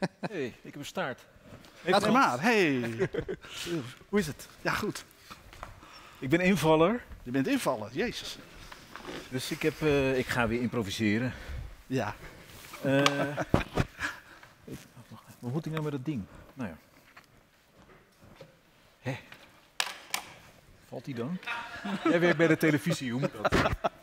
Hey, ik heb een staart. Laat maar. Hey. Hoe is het? Ja, goed. Ik ben invaller, Je bent invaller, jezus. dus ik ga weer improviseren. Ja. Wat moet ik nou met dat ding? Nou ja. Hé. Valt die dan? Jij werkt bij de televisie, hoe moet dat?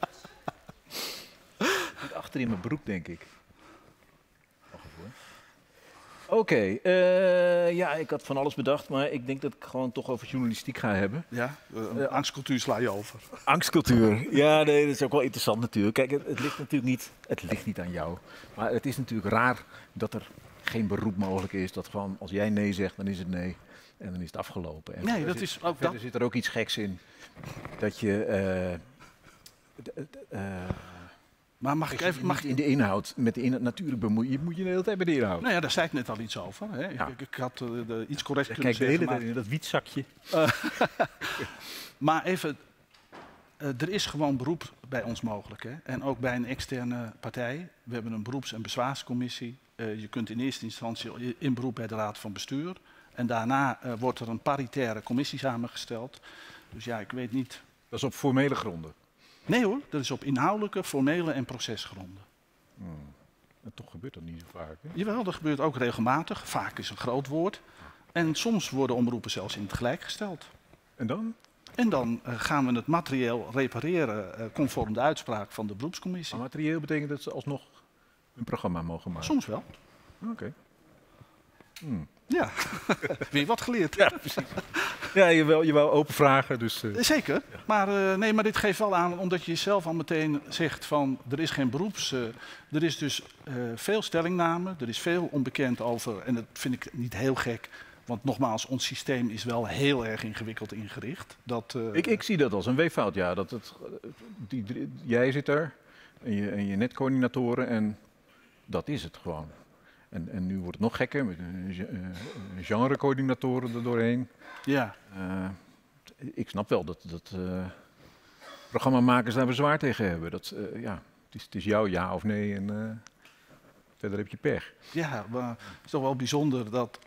Zit achter in mijn broek, denk ik. Wacht even hoor. Oké, ja, ik had van alles bedacht, maar ik denk dat ik gewoon toch over journalistiek ga hebben. Ja, angstcultuur sla je over. Angstcultuur. Ja, nee, dat is ook wel interessant natuurlijk. Kijk, het ligt natuurlijk niet, het ligt niet aan jou. Maar het is natuurlijk raar dat er geen beroep mogelijk is. Dat gewoon, als jij nee zegt, dan is het nee. En dan is het afgelopen. En Nee, dat is ook verder dat. zit er ook iets geks in. Dat je... Maar mag ik even... in de inhoud, met de inhoud, natuurlijk moet je de hele tijd bij de inhoud. Nou ja, daar zei ik net al iets over. Hè. Ja. Ik had iets correct kunnen Kijk, de hele zeggen. tijd in dat wietzakje. Maar even, er is gewoon beroep bij ons mogelijk. Hè. En ook bij een externe partij. We hebben een beroeps- en bezwaarscommissie. Je kunt in eerste instantie in beroep bij de Raad van Bestuur. En daarna wordt er een paritaire commissie samengesteld. Dus ja, ik weet niet... Dat is op formele gronden. Nee hoor, dat is op inhoudelijke, formele en procesgronden. En toch gebeurt dat niet zo vaak. Hè? Jawel, dat gebeurt ook regelmatig. Vaak is een groot woord. En soms worden omroepen zelfs in het gelijk gesteld. En dan? En dan gaan we het materieel repareren conform de uitspraak van de beroepscommissie. Maar materieel betekent dat ze alsnog een programma mogen maken? Soms wel. Oké. Ja, weer wat geleerd. Ja, precies. Ja, je wou open vragen, dus... Zeker, maar, nee, maar dit geeft wel aan, omdat je zelf al meteen zegt van er is geen beroeps... er is dus veel stellingname, er is veel onbekend over en dat vind ik niet heel gek. Want nogmaals, ons systeem is wel heel erg ingewikkeld ingericht. Ik zie dat als een weeffout, ja. Jij zit er en je netcoördinatoren en dat is het gewoon. En nu wordt het nog gekker met genrecoördinatoren er doorheen. Ja. Ik snap wel dat programmamakers daar bezwaar tegen hebben. Ja, het is jouw ja of nee en verder heb je pech. Ja, maar het is toch wel bijzonder dat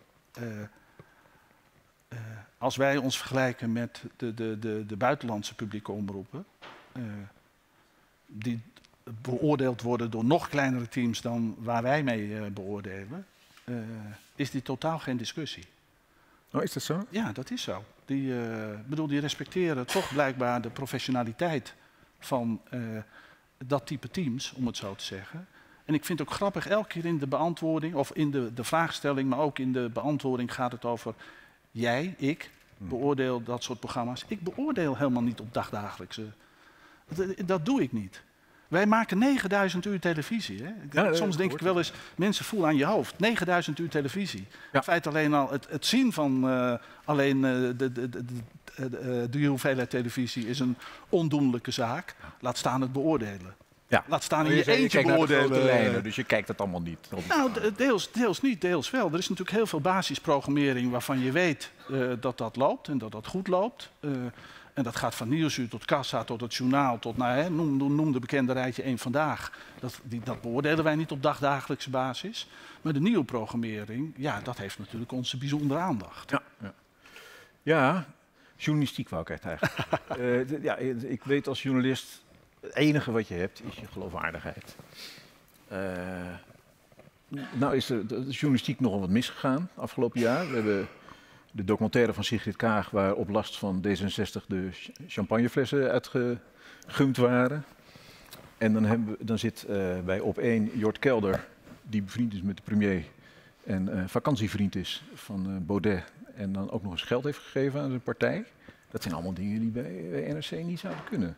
als wij ons vergelijken met de buitenlandse publieke omroepen, die beoordeeld worden door nog kleinere teams dan waar wij mee beoordelen, is dit totaal geen discussie. Oh, is dat zo? Ja, dat is zo. Die respecteren toch blijkbaar de professionaliteit van dat type teams, om het zo te zeggen. En ik vind het ook grappig, elke keer in de beantwoording, of in de vraagstelling, maar ook in de beantwoording gaat het over jij, ik, beoordeel dat soort programma's. Ik beoordeel helemaal niet op dagdagelijkse. Dat doe ik niet. Wij maken 9000 uur televisie. Hè? Ja, soms denk ik wel eens, mensen voelen aan je hoofd. 9000 uur televisie. Ja. In feite alleen al het zien van alleen de hoeveelheid televisie is een ondoenlijke zaak. Laat staan het beoordelen. Ja. Laat staan in je eentje beoordelen. Lijnen, dus je kijkt dat allemaal niet. Nou, deels niet, deels wel. Er is natuurlijk heel veel basisprogrammering waarvan je weet dat dat loopt en dat dat goed loopt. En dat gaat van Nieuwsuur tot Kassa, tot het journaal, tot noem de bekende rijtje 1 Vandaag. Dat beoordelen wij niet op dagdagelijkse basis. Maar de nieuwe programmering, ja, dat heeft natuurlijk onze bijzondere aandacht. Ja, journalistiek wou ik echt eigenlijk. Ja, ik weet als journalist, het enige wat je hebt is je geloofwaardigheid. Nou is de journalistiek nogal wat misgegaan afgelopen jaar. We hebben de documentaire van Sigrid Kaag, waar op last van D66 de champagneflessen uitgegumd waren. En dan zit bij Op1 Jort Kelder, die bevriend is met de premier en vakantievriend is van Baudet. En dan ook nog eens geld heeft gegeven aan zijn partij. Dat zijn allemaal dingen die bij NRC niet zouden kunnen.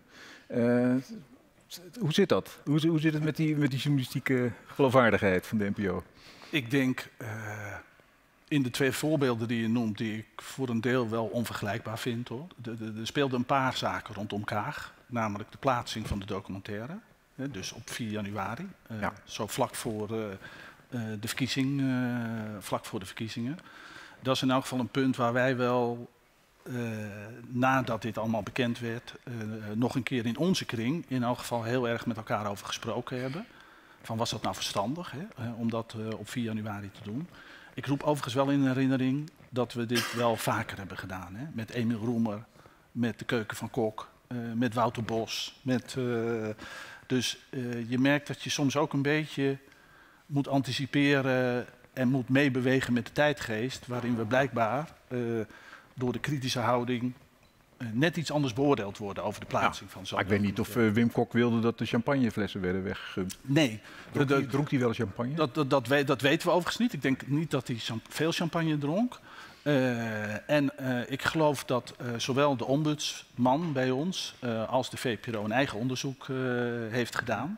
Hoe zit dat? Hoe zit het met die journalistieke geloofwaardigheid van de NPO? Ik denk... in de 2 voorbeelden die je noemt, die ik voor een deel wel onvergelijkbaar vind, hoor. Er speelden een paar zaken rondom Kaag. Namelijk de plaatsing van de documentaire. Dus op 4 januari. Zo vlak voor de verkiezingen. Dat is in elk geval een punt waar wij wel, nadat dit allemaal bekend werd, nog een keer in onze kring in elk geval heel erg met elkaar over gesproken hebben. van was dat nou verstandig om dat op 4 januari te doen. Ik roep overigens wel in herinnering dat we dit wel vaker hebben gedaan. Hè? Met Emiel Roemer, met de Keuken van Kok, met Wouter Bos. Dus je merkt dat je soms ook een beetje moet anticiperen en moet meebewegen met de tijdgeest, waarin we blijkbaar door de kritische houding net iets anders beoordeeld worden over de plaatsing van zo'n. Ik weet niet of Wim Kok wilde dat de champagneflessen werden weggegumpt. Nee. Dronk hij wel champagne? Dat weten we overigens niet. Ik denk niet dat hij veel champagne dronk. Ik geloof dat zowel de ombudsman bij ons als de VPRO een eigen onderzoek heeft gedaan.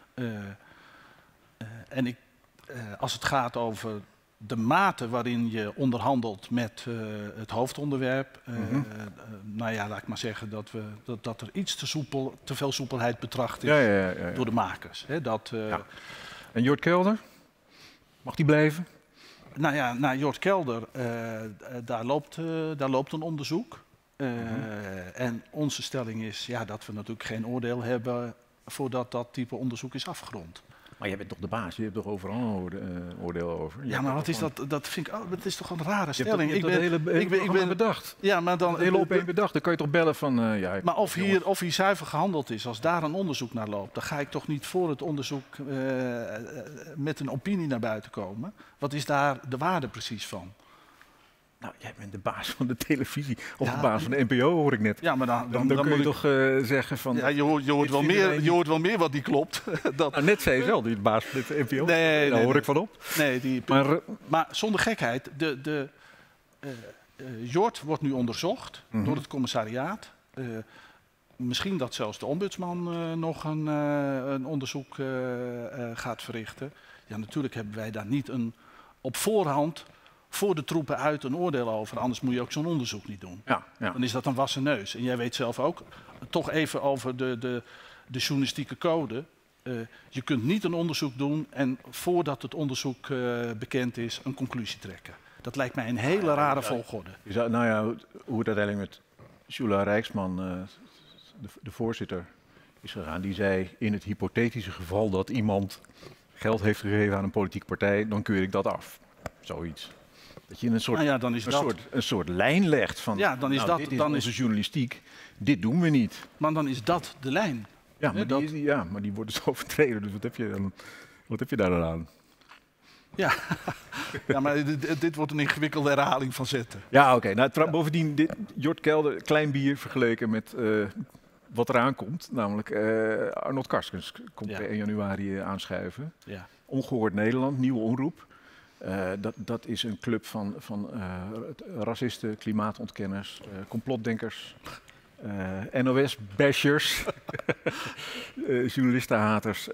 Als het gaat over de mate waarin je onderhandelt met het hoofdonderwerp, nou ja, laat ik maar zeggen dat er iets te veel soepelheid betracht is door de makers. Hè, En Jort Kelder? Mag die blijven? Nou ja, naar Jort Kelder, daar loopt een onderzoek. En onze stelling is dat we natuurlijk geen oordeel hebben voordat dat type onderzoek is afgerond. Maar jij bent toch de baas? Je hebt toch overal een oordeel over? Ja, maar wat is dat? Dat vind ik, dat is toch een rare stelling. Ik ben bedacht. Ja, maar dan hele opeen bedacht. Dan kan je toch bellen van. Maar of hier zuiver gehandeld is, als daar een onderzoek naar loopt, dan ga ik toch niet voor het onderzoek met een opinie naar buiten komen. Wat is daar de waarde precies van? Nou, jij bent de baas van de televisie, of de baas van de NPO, hoor ik net. Ja, maar dan kun je toch zeggen van. Ja, je hoort wel meer wat niet klopt. Nou, net zei je wel, die baas van de NPO. Nee, daar hoor ik van op. Nee, maar zonder gekheid, Jort wordt nu onderzocht door het commissariaat. Misschien dat zelfs de ombudsman nog een onderzoek gaat verrichten. Ja, natuurlijk hebben wij daar niet op voorhand voor de troepen uit een oordeel over. Anders moet je ook zo'n onderzoek niet doen. Ja. Dan is dat een wassen neus. En jij weet zelf ook, toch even over de journalistieke code. Je kunt niet een onderzoek doen en voordat het onderzoek bekend is, een conclusie trekken. Dat lijkt mij een hele rare volgorde. Hoe het uiteindelijk met Shula Rijksman, de voorzitter, is gegaan. Die zei, in het hypothetische geval dat iemand geld heeft gegeven aan een politieke partij, dan keur ik dat af. Zoiets. Dat je een soort lijn legt van, dit is onze journalistiek, dit doen we niet. Maar dan is dat de lijn. Ja, maar die wordt dus overtreden, dus wat heb je daar dan aan? Ja, maar dit wordt een ingewikkelde herhaling van zetten. Ja, oké. Bovendien, Jort Kelder, klein bier vergeleken met wat eraan komt. Namelijk Arnold Karskens komt per 1 januari aanschuiven. Ja. Ongehoord Nederland, nieuwe omroep. Dat is een club van racisten, klimaatontkenners, complotdenkers, NOS-bashers, journalistenhaters.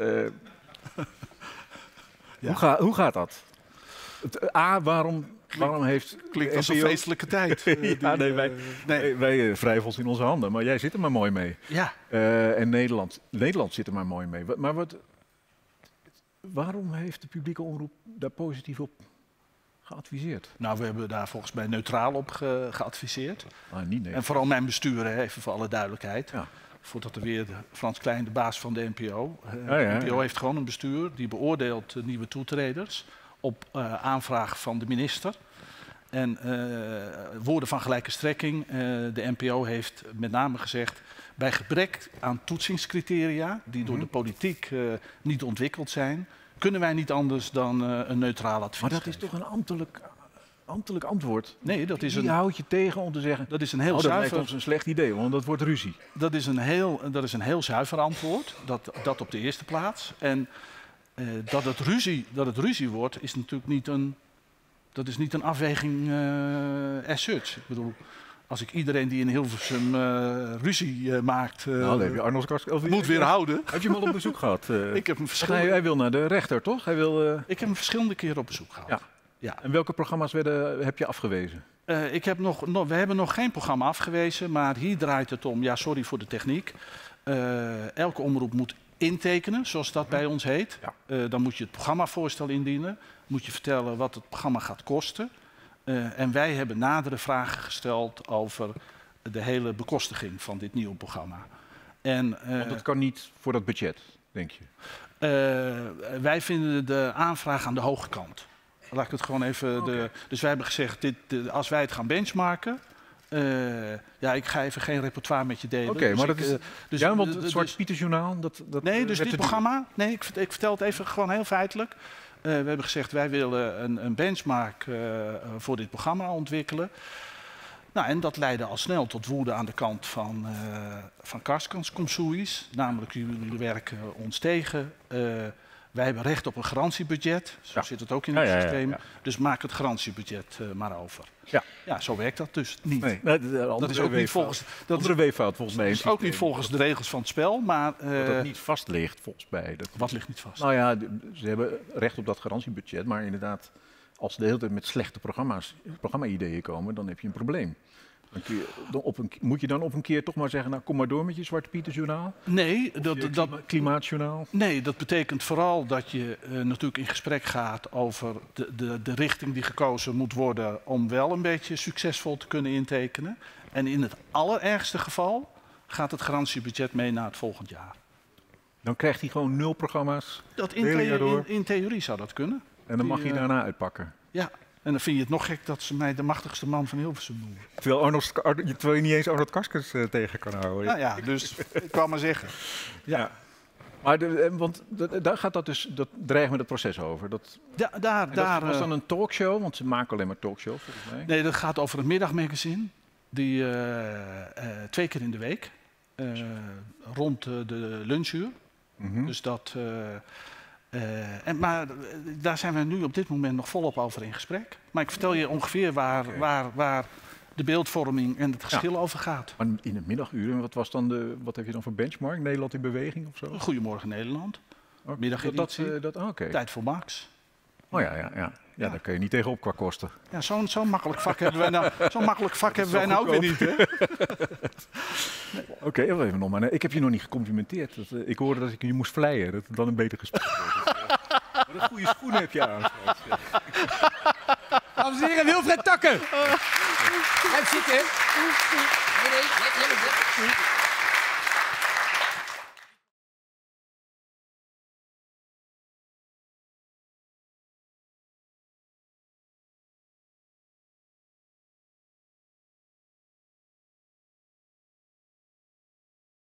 Hoe gaat dat? Waarom heeft... Klinkt als een feestelijke tijd. Wij wrijven ons in onze handen, maar jij zit er maar mooi mee. Ja. En Nederland zit er maar mooi mee. Maar waarom heeft de publieke omroep daar positief op geadviseerd? Nou, we hebben daar volgens mij neutraal op geadviseerd. Niet en vooral mijn bestuur, even voor alle duidelijkheid. Ja. Voordat er weer Frans Klein, de baas van de NPO. De NPO heeft gewoon een bestuur die beoordeelt nieuwe toetreders op aanvraag van de minister. En woorden van gelijke strekking. De NPO heeft met name gezegd, bij gebrek aan toetsingscriteria die door de politiek niet ontwikkeld zijn, kunnen wij niet anders dan een neutraal advies Maar dat geven. is toch een ambtelijk antwoord? Nee, dat is Wie houdt je tegen om te zeggen, dat is een heel dat zuiver, lijkt ons een slecht idee, want dat wordt ruzie. Dat is een heel zuiver antwoord, dat op de eerste plaats. En dat het ruzie wordt, is natuurlijk niet een afweging as such. Ik bedoel, als ik iedereen die in Hilversum ruzie maakt, heb je Arnold Karskens moet weerhouden. Heb je hem al op bezoek gehad? Ik heb hem hij wil naar de rechter, toch? Ik heb hem verschillende keren op bezoek gehad. Ja. En welke programma's heb je afgewezen? We hebben nog geen programma afgewezen, maar hier draait het om, sorry voor de techniek. Elke omroep moet intekenen, zoals dat bij ons heet. Ja. Dan moet je het programmavoorstel indienen. Moet je vertellen wat het programma gaat kosten. En wij hebben nadere vragen gesteld over de hele bekostiging van dit nieuwe programma. Want het kan niet voor dat budget, denk je? Wij vinden de aanvraag aan de hoge kant. Laat ik het gewoon even... Okay. Dus wij hebben gezegd, als wij het gaan benchmarken... ik ga even geen repertoire met je delen. Oké, dus maar dat is... dus, ja, want het Zwarte Pieter Journaal... Nee, dus dit programma... Nee, ik vertel het even gewoon heel feitelijk. We hebben gezegd, wij willen een benchmark voor dit programma ontwikkelen. Nou, en dat leidde al snel tot woede aan de kant van Karskans-Komsoeis. Namelijk, jullie werken ons tegen. Wij hebben recht op een garantiebudget. Zo zit het ook in het systeem. Ja. Dus maak het garantiebudget maar over. Ja, zo werkt dat dus niet. Nee, dat is ook niet volgens... Dat is een weeffout volgens mij. Dat is ook niet volgens de regels van het spel, maar... dat niet vast ligt volgens mij. Wat ligt niet vast? Nou ja, ze hebben recht op dat garantiebudget, maar inderdaad... Als ze de hele tijd met slechte programma-ideeën komen, dan heb je een probleem. Moet je dan op een keer toch maar zeggen, nou kom maar door met je Zwarte Pieter Journaal? Nee, Klimaatjournaal? Nee, dat betekent vooral dat je natuurlijk in gesprek gaat over de richting die gekozen moet worden om wel een beetje succesvol te kunnen intekenen. En in het allerergste geval gaat het garantiebudget mee naar het volgend jaar. Dan krijgt hij gewoon 0 programma's? In theorie zou dat kunnen. En dan mag je daarna uitpakken? Ja. En dan vind je het nog gek dat ze mij de machtigste man van Hilversum noemen. Terwijl je niet eens Arnold Karskens tegen kan houden. Nou ja, dus ik kwam maar zeggen. Ja. Maar want daar gaat dat dreigen met het proces over. Dat was dan een talkshow, want ze maken alleen maar talkshows volgens mij. Nee, dat gaat over een middagmagazine. Die 2 keer in de week, rond de lunchuur. Mm-hmm. Dus dat... maar daar zijn we nu op dit moment nog volop over in gesprek. Maar ik vertel je ongeveer waar de beeldvorming en het geschil over gaat. Maar in het middaguur, wat heb je dan voor benchmark? Nederland in beweging of zo? Goedemorgen Nederland. Middageditie. Tijd voor Max. Oh ja, daar kun je niet tegenop qua kosten. Ja, zo'n makkelijk vak hebben wij nou, nou ook weer niet, hè? Oké, even nog maar. Ik heb je nog niet gecomplimenteerd. Ik hoorde dat ik je moest vleien, dat het dan een beter gesprek wordt. Wat een goede schoenen heb je aan. Dames en heren, Wilfred Takke. Blijf zitten. Nee.